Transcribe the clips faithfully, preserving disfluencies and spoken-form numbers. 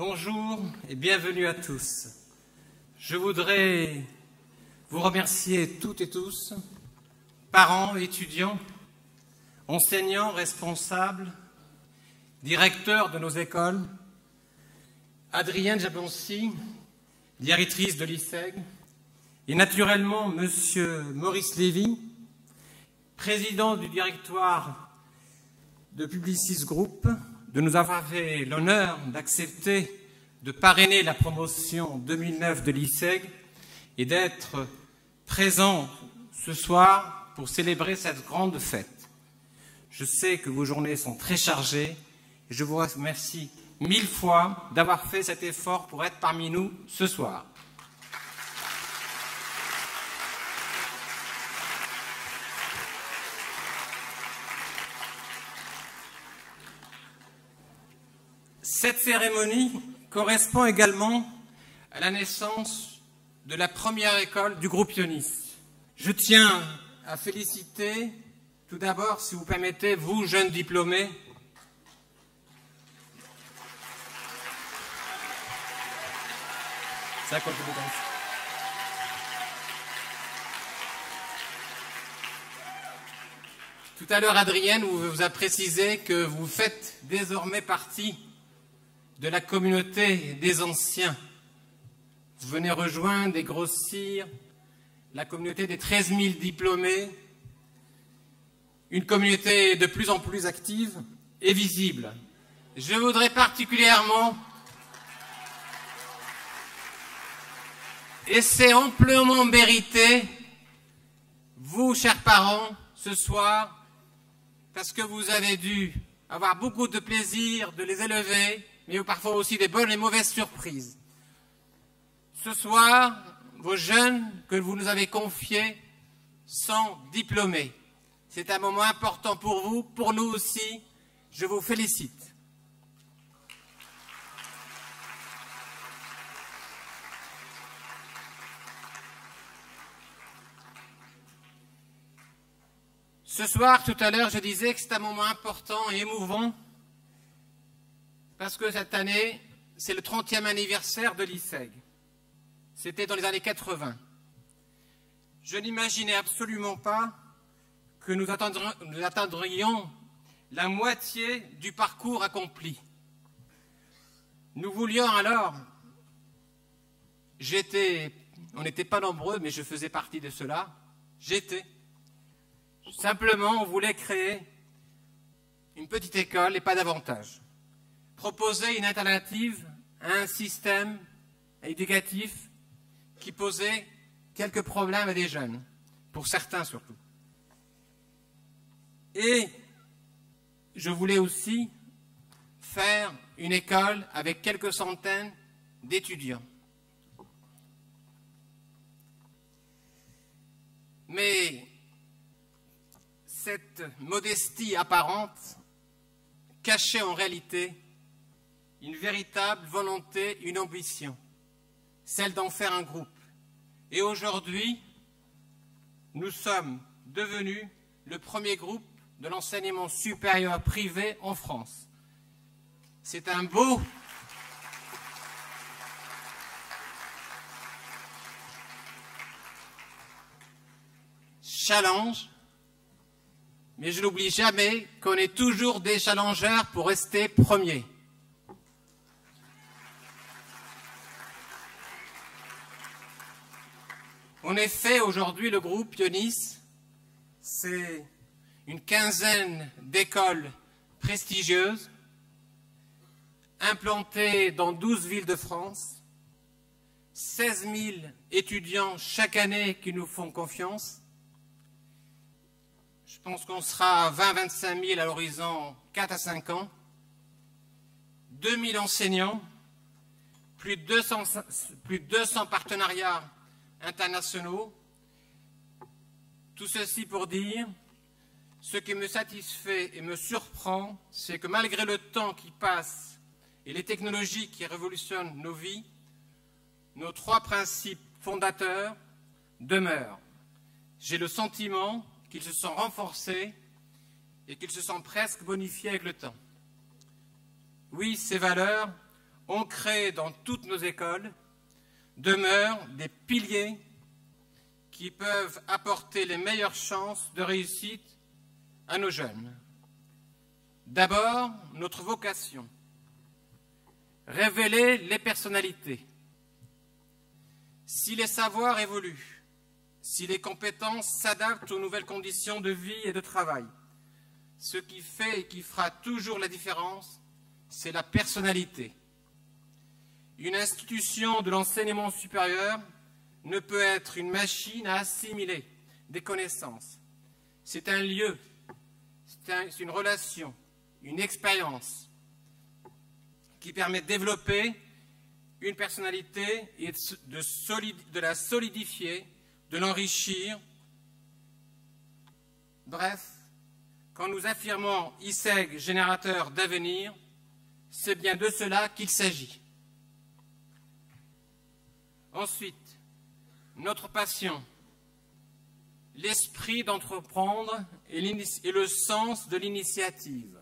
Bonjour et bienvenue à tous. Je voudrais vous remercier toutes et tous, parents, étudiants, enseignants, responsables, directeurs de nos écoles, Adrienne Jabloncy, directrice de l'I S E G, et naturellement Monsieur Maurice Lévy, président du directoire de Publicis Group, de nous avoir fait l'honneur d'accepter de parrainer la promotion deux mille neuf de l'I S E G et d'être présent ce soir pour célébrer cette grande fête. Je sais que vos journées sont très chargées et je vous remercie mille fois d'avoir fait cet effort pour être parmi nous ce soir. Cette cérémonie correspond également à la naissance de la première école du groupe Ionis. Je tiens à féliciter, tout d'abord, si vous permettez, vous, jeunes diplômés, Ça continue comme ça. Tout à l'heure, Adrienne vous a précisé que vous faites désormais partie de la communauté des anciens. Vous venez rejoindre et grossir la communauté des treize mille diplômés, une communauté de plus en plus active et visible. Je voudrais particulièrement, et c'est amplement mérité, vous, chers parents, ce soir, parce que vous avez dû avoir beaucoup de plaisir de les élever, mais parfois aussi des bonnes et mauvaises surprises. Ce soir, vos jeunes que vous nous avez confiés sont diplômés. C'est un moment important pour vous, pour nous aussi. Je vous félicite. Ce soir, tout à l'heure, je disais que c'est un moment important et émouvant parce que cette année, c'est le trentième anniversaire de l'I S E G. C'était dans les années quatre-vingt. Je n'imaginais absolument pas que nous atteindrions, nous atteindrions la moitié du parcours accompli. Nous voulions alors, j'étais, on n'était pas nombreux, mais je faisais partie de cela, j'étais. Simplement, on voulait créer une petite école et pas davantage. Proposer une alternative à un système éducatif qui posait quelques problèmes à des jeunes, pour certains surtout. Et je voulais aussi faire une école avec quelques centaines d'étudiants. Mais cette modestie apparente cachait en réalité une véritable volonté, une ambition, celle d'en faire un groupe. Et aujourd'hui, nous sommes devenus le premier groupe de l'enseignement supérieur privé en France. C'est un beau challenge, mais je n'oublie jamais qu'on est toujours des challengeurs pour rester premiers. En effet, aujourd'hui, le groupe Ionis, c'est une quinzaine d'écoles prestigieuses, implantées dans douze villes de France, seize mille étudiants chaque année qui nous font confiance. Je pense qu'on sera à vingt à vingt-cinq mille à l'horizon quatre à cinq ans, deux mille enseignants, plus de deux cents, plus de deux cents partenariats internationaux. Tout ceci pour dire, ce qui me satisfait et me surprend, c'est que malgré le temps qui passe et les technologies qui révolutionnent nos vies, nos trois principes fondateurs demeurent. J'ai le sentiment qu'ils se sont renforcés et qu'ils se sont presque bonifiés avec le temps. Oui, ces valeurs on crée dans toutes nos écoles, demeurent des piliers qui peuvent apporter les meilleures chances de réussite à nos jeunes. D'abord, notre vocation, révéler les personnalités. Si les savoirs évoluent, si les compétences s'adaptent aux nouvelles conditions de vie et de travail, ce qui fait et qui fera toujours la différence, c'est la personnalité. Une institution de l'enseignement supérieur ne peut être une machine à assimiler des connaissances. C'est un lieu, c'est un, une relation, une expérience qui permet de développer une personnalité et de, solide, de la solidifier, de l'enrichir. Bref, quand nous affirmons I S E G générateur d'avenir, c'est bien de cela qu'il s'agit. Ensuite, notre passion, l'esprit d'entreprendre et, et le sens de l'initiative.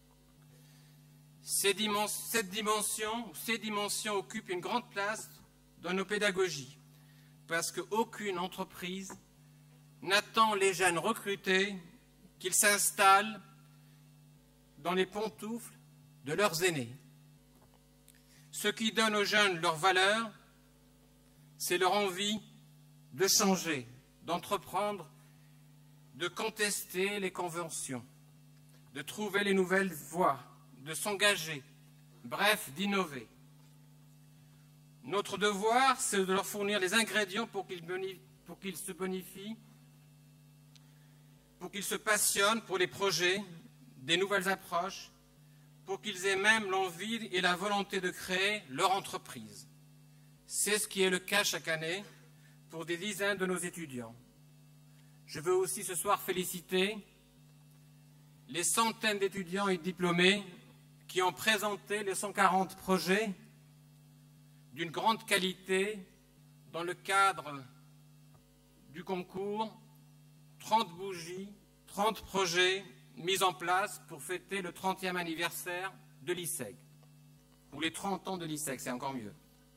Ces dimens, cette dimension, ces dimensions occupent une grande place dans nos pédagogies, parce qu'aucune entreprise n'attend les jeunes recrutés qu'ils s'installent dans les pantoufles de leurs aînés. Ce qui donne aux jeunes leur valeur, c'est leur envie de changer, d'entreprendre, de contester les conventions, de trouver les nouvelles voies, de s'engager, bref, d'innover. Notre devoir, c'est de leur fournir les ingrédients pour qu'ils pour qu'ils se bonifient, pour qu'ils se passionnent pour les projets, des nouvelles approches, pour qu'ils aient même l'envie et la volonté de créer leur entreprise. C'est ce qui est le cas chaque année pour des dizaines de nos étudiants. Je veux aussi ce soir féliciter les centaines d'étudiants et diplômés qui ont présenté les cent quarante projets d'une grande qualité dans le cadre du concours trente bougies, trente projets mis en place pour fêter le trentième anniversaire de l'I S E G, ou les trente ans de l'I S E G, c'est encore mieux.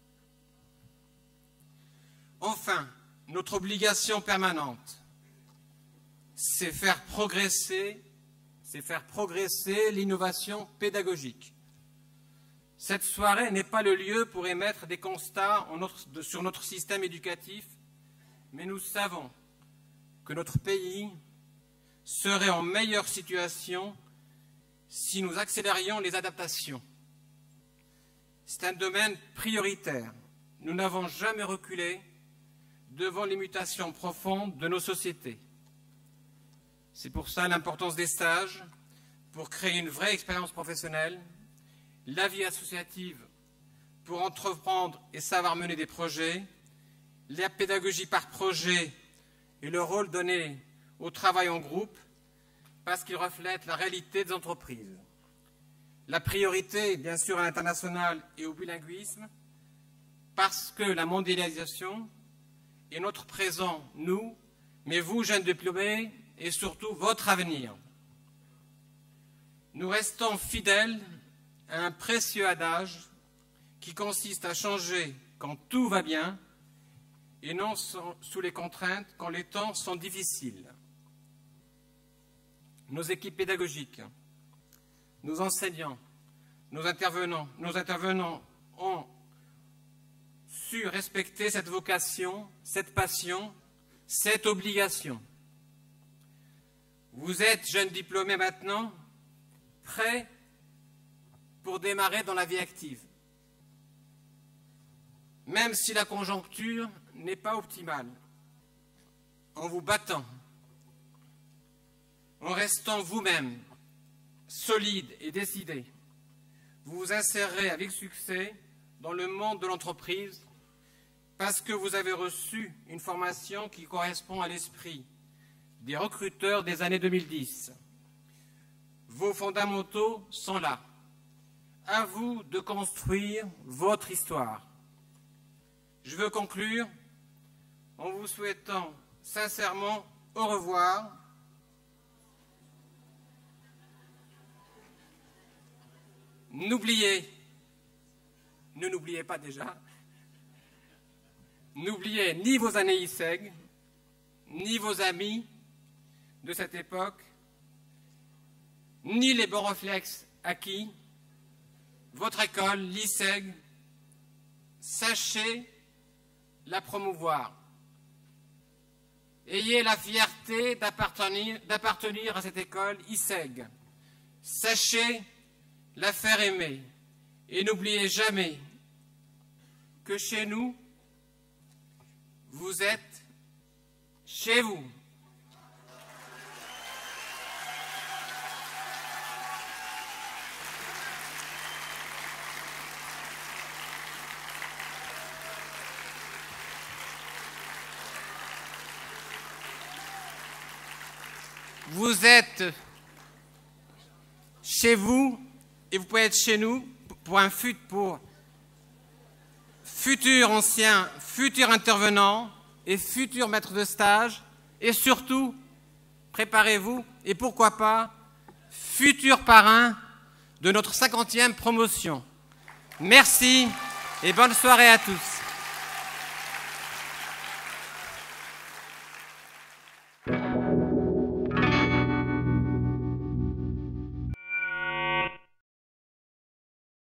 Enfin, notre obligation permanente, c'est faire progresser, c'est faire progresser l'innovation pédagogique. Cette soirée n'est pas le lieu pour émettre des constats en notre, de, sur notre système éducatif, mais nous savons que notre pays serait en meilleure situation si nous accélérions les adaptations. C'est un domaine prioritaire. Nous n'avons jamais reculé devant les mutations profondes de nos sociétés. C'est pour ça l'importance des stages, pour créer une vraie expérience professionnelle, la vie associative pour entreprendre et savoir mener des projets, la pédagogie par projet et le rôle donné au travail en groupe, parce qu'il reflète la réalité des entreprises. La priorité, bien sûr, à l'international et au bilinguisme, parce que la mondialisation est notre présent, nous, mais vous, jeunes diplômés, et surtout votre avenir. Nous restons fidèles à un précieux adage qui consiste à changer quand tout va bien et non sous les contraintes quand les temps sont difficiles. Nos équipes pédagogiques, nos enseignants, nos intervenants, nos intervenants ont su respecter cette vocation, cette passion, cette obligation. Vous êtes, jeunes diplômés maintenant, prêts pour démarrer dans la vie active. Même si la conjoncture n'est pas optimale, en vous battant, en restant vous-même, solide et décidé, vous vous insérerez avec succès dans le monde de l'entreprise parce que vous avez reçu une formation qui correspond à l'esprit des recruteurs des années deux mille dix. Vos fondamentaux sont là. À vous de construire votre histoire. Je veux conclure en vous souhaitant sincèrement au revoir. N'oubliez, ne n'oubliez pas déjà, n'oubliez ni vos années I S E G, ni vos amis de cette époque, ni les bons réflexes acquis, votre école, l'I S E G, sachez la promouvoir. Ayez la fierté d'appartenir, d'appartenir à cette école I S E G. Sachez la faire aimer. Et n'oubliez jamais que chez nous, vous êtes chez vous. Vous êtes chez vous et vous pouvez être chez nous pour un fut pour futurs anciens, futurs intervenants et futurs maîtres de stage. Et surtout, préparez-vous et pourquoi pas, futurs parrains de notre cinquantième promotion. Merci et bonne soirée à tous.